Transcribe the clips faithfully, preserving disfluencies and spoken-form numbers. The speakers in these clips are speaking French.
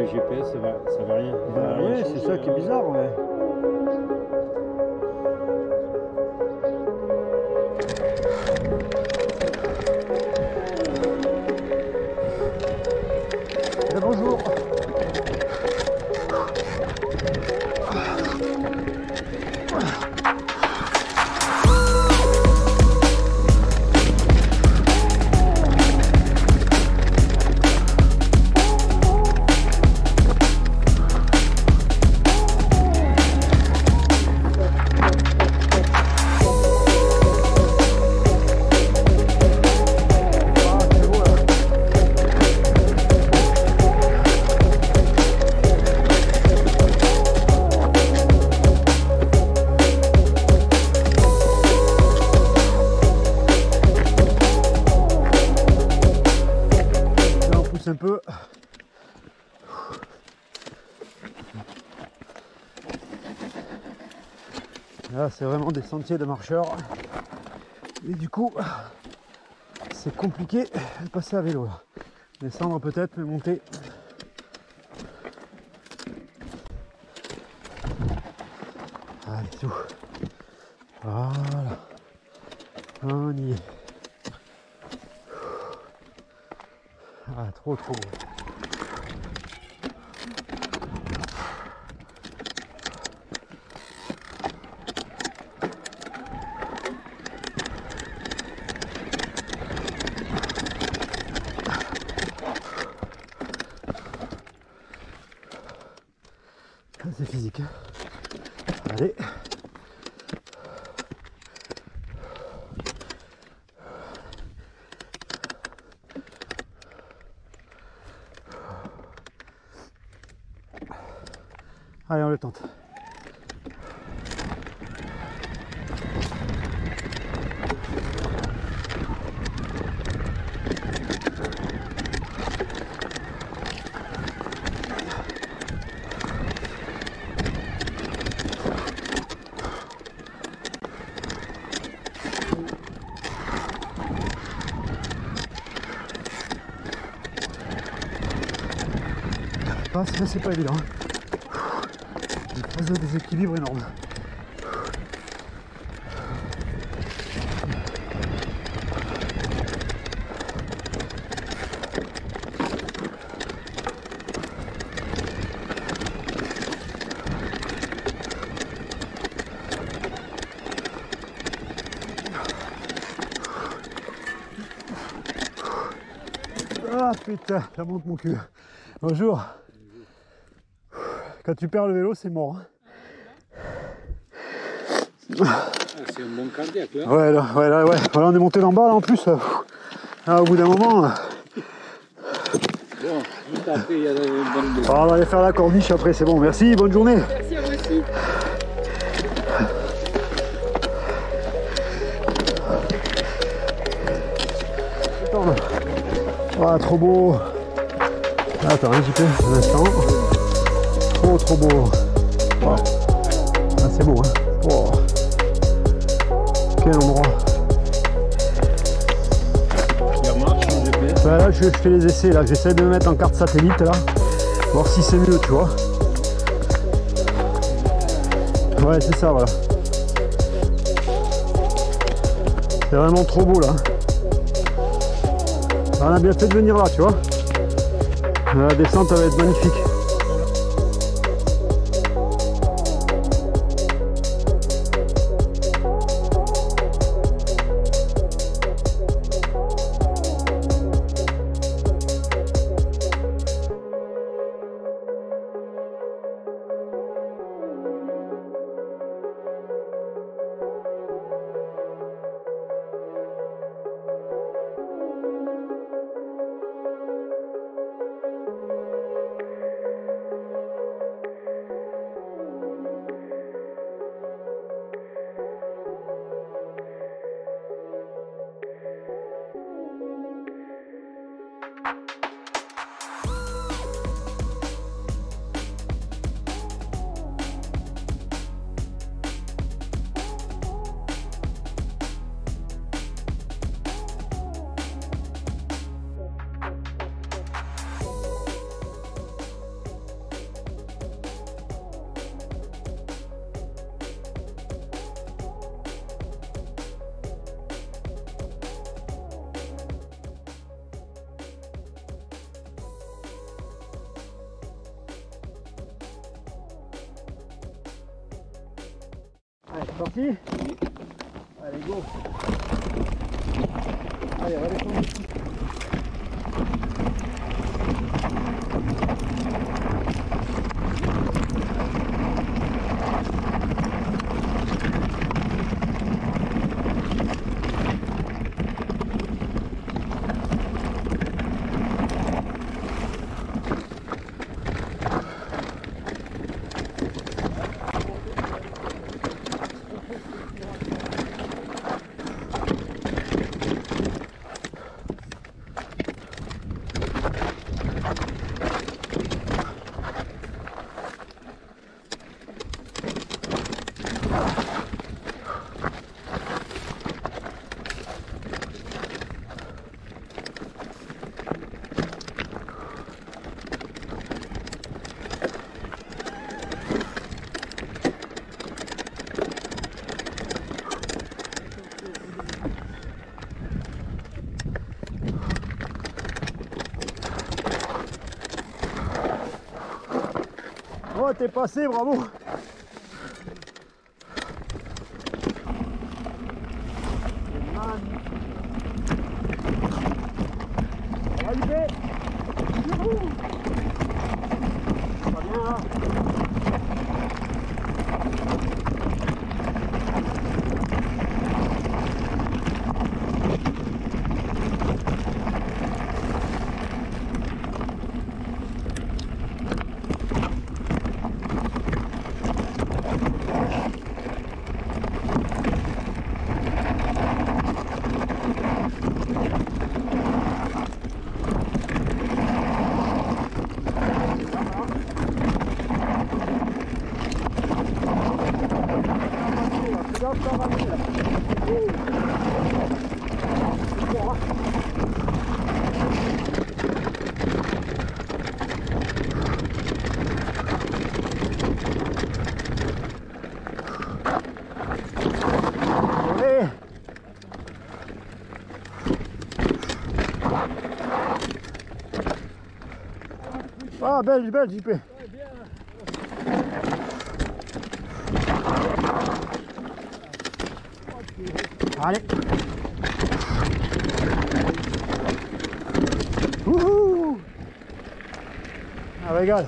G P S, ça va, ça va rien. Ça Bah va rien ouais, c'est changer, ça qui est hein. bizarre, ouais. Eh, bonjour. Un peu. Là, c'est vraiment des sentiers de marcheurs. Et du coup, c'est compliqué de passer à vélo. Là. Descendre peut-être, mais monter. Allez, tout. Voilà. On y est. Ah, trop, trop beau. C'est physique. Hein. Allez. Allez, on le tente. C'est pas évident. Une phase de déséquilibre énorme. Ah putain, ça monte mon cul. Bonjour. Quand tu perds le vélo, c'est mort. Ah, c'est un bon cardiaque là. Ouais, là, ouais, là, ouais. Voilà, on est monté d'en bas là en plus. Là, au bout d'un moment. Là. Bon, juste après, il y a une bonne. Ah, on va aller faire la corniche après, c'est bon. Merci, bonne journée. Merci à vous aussi. Ah, trop beau. Attends, un petit peu, un instant. Trop, trop beau. Wow. Ah, c'est beau, hein. Wow. Quel endroit. Il y a marche en G P S. Bah, là, je, je fais les essais. Là, j'essaie de me mettre en carte satellite là, voir si c'est mieux, tu vois. Ouais, c'est ça, voilà. C'est vraiment trop beau là. On a bien fait de venir là, tu vois. La descente, elle va être magnifique. Parti? Allez, go. Allez, on va descendre ici. Oh, t'es passé, bravo. On va y aller. Youhou. Pas bien là. Ah, belle, belle, J P. Allez. Wouhou. Ah, régale.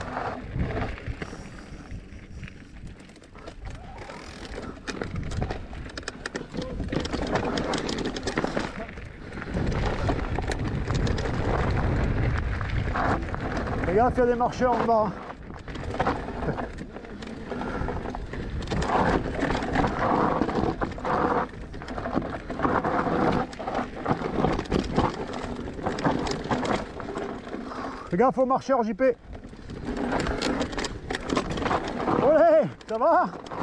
Regarde, il y a des marcheurs en bas. Fais gaffe aux marcheurs, J P. Olé, ça va?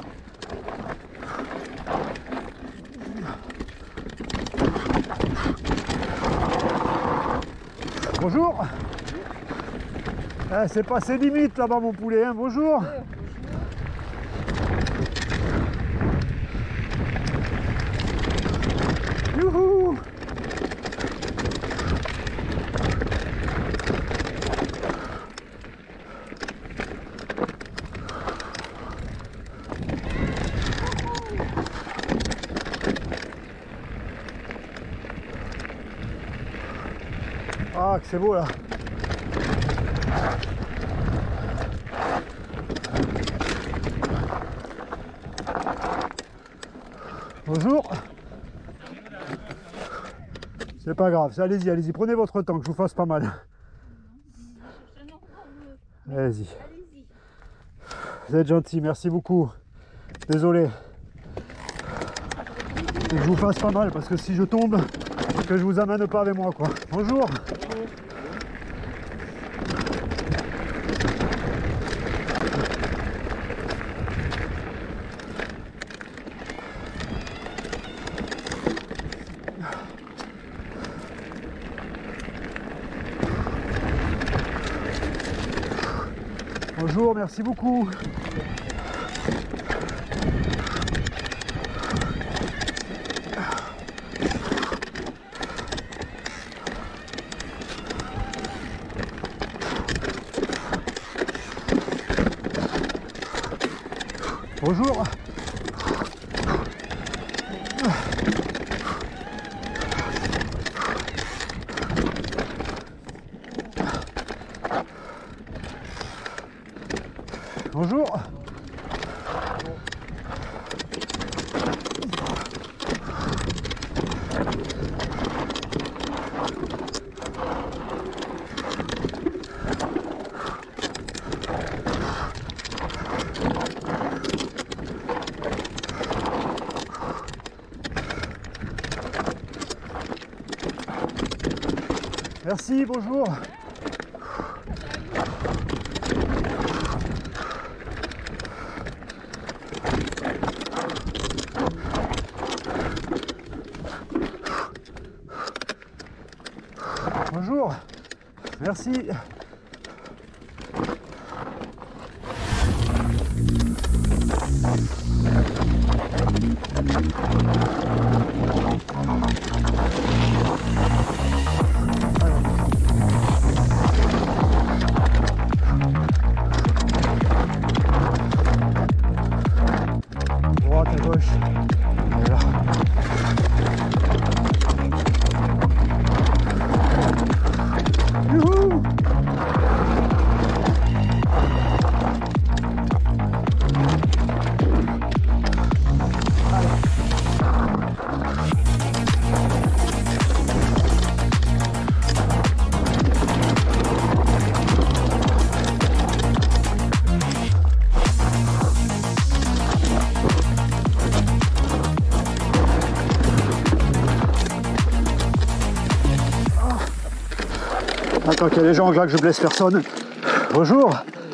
Bonjour. Eh, c'est passé limite là-bas mon poulet, hein. Bonjour. Youhou. Ah, que c'est beau là. Bonjour. C'est pas grave, allez-y, allez-y, prenez votre temps, que je vous fasse pas mal. Allez-y. Vous êtes gentil, merci beaucoup. Désolé. Que je vous fasse pas mal, parce que si je tombe, que je vous amène pas avec moi, quoi. Bonjour. Bonjour, merci beaucoup. Bonjour. Merci, bonjour. Bonjour. Merci. Droite à gauche. Voilà. Youhou! Attends qu'il y a des gens là que je blesse personne. Bonjour.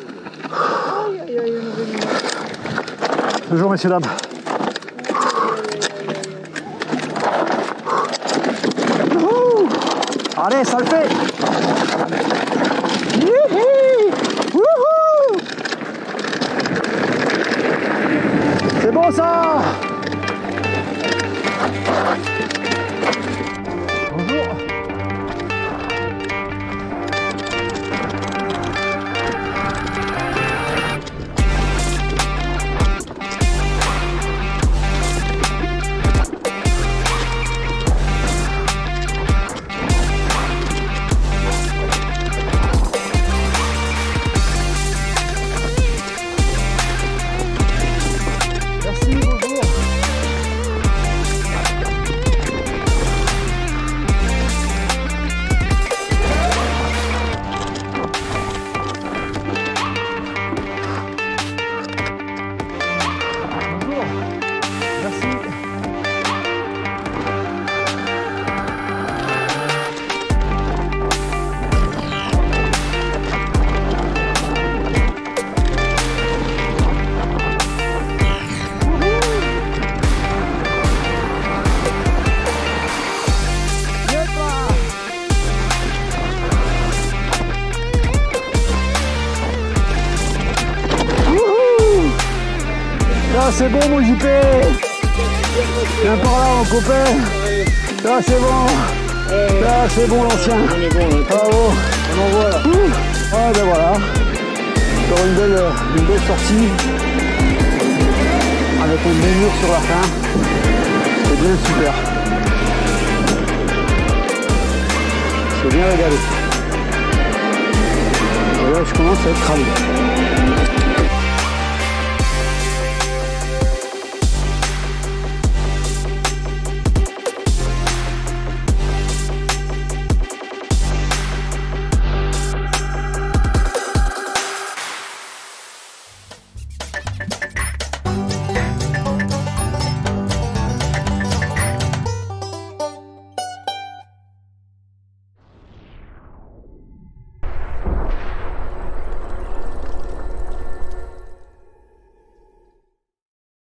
Bonjour messieurs dames. Wouhou. Allez, ça le fait. Wouhou. C'est bon ça. Bonjour. Ah, c'est bon mon J P. Viens par là mon copain. Là c'est bon. Là c'est bon l'ancien. Bravo. On envoie là. Ah ben voilà. Encore une belle, une belle sortie. Avec un bel mur sur la fin. C'est bien super. C'est bien régalé. Et là je commence à être cramé.